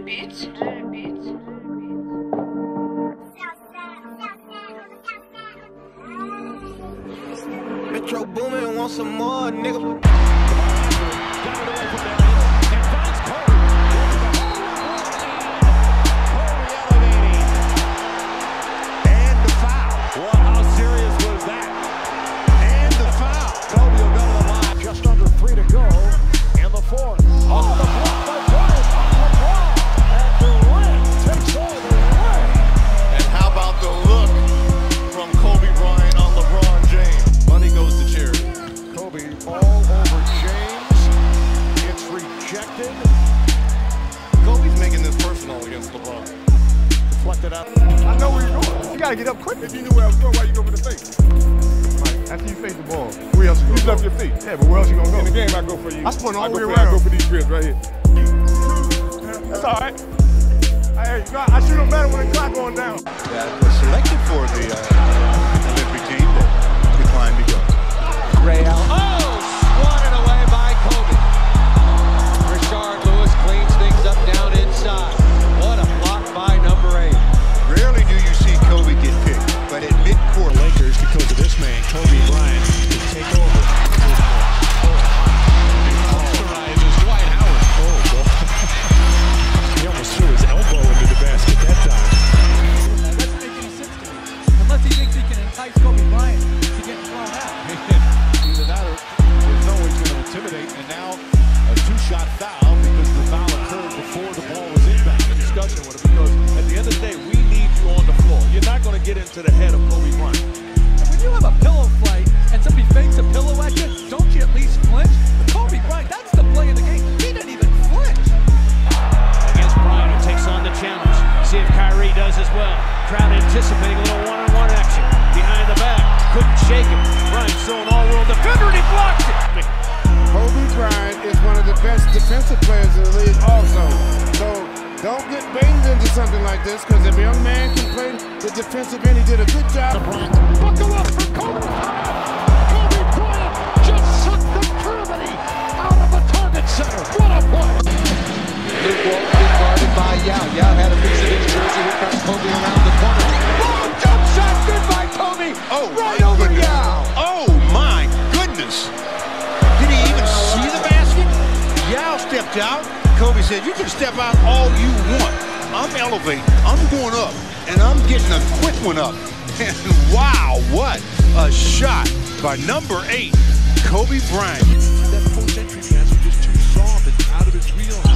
beats. Metro Boomin want some more, nigga. And the foul. Well, how serious was that? And the foul. Kobe will go to the line. Just under 3 to go in the fourth. Oh, the block by Bryant on LeBron. And Durant takes all the way. And how about the look from Kobe Bryant on LeBron James? Money goes to charity. Kobe all over James. It's rejected. Kobe's making this personal against LeBron. Deflected out. I know where you're going. You gotta get up quick. If you knew where I was going, why you go for the face? Right. After you face the ball, where else you gonna go? Left your feet. Yeah, but where else you gonna go? In the game, I go for you. I spun all the way around. I go for these grips right here. That's all right. I shoot them better when the clock going down. That was selected for the Olympic team, but declined to go. Ray Allen. Oh, swatted away by Kobe. Rashard Lewis cleans things up down inside. What a block by number 8. Rarely do you see Kobe get picked, but at midcourt, Lakers, because of this man, Kobe Bryant, to take over. Authorizes Dwight Howard. Oh, boy. He almost threw his elbow into the basket that time. That doesn't make any sense to me. Unless he thinks he can entice Kobe Bryant to get thrown out. Either that or there's no way he's going to intimidate. And now a 2-shot foul because the foul occurred before the ball was inbound. Discussion with him because at the end of the day, we need you on the floor. You're not going to get into the head of Kobe Bryant. And when you have a pillow fight and somebody fakes a pillow at you, don't you at least flinch? Kobe Bryant, that's the play of the game. He didn't even flinch. Against Bryant, who takes on the challenge. See if Kyrie does as well. Crowd anticipating a little one-on-one action. Behind the back, couldn't shake him. Bryant throwing all-world defender, and he blocks it. Kobe Bryant is one of the best defensive players in the league also. So don't get baited into something like this, because if a young man can play the defensive end, he did a good job. Buckle up for Kobe Bryant. Kobe Bryant just sucked the gravity out of the target center. What a play. Luke Walton being guarded by Yao. Yao had a piece of his jersey. Here comes Kobe around the corner. Long jump shot, good by Kobe. oh, Right over Yao. Oh my goodness! Did he even see the basket? Yao stepped out. Kobe said, "You can step out all you want. I'm elevating. I'm going up, and I'm getting a quick one up." And wow, what a shot by number 8, Kobe Bryant. That post-entry pass was just too soft and out of his wheel.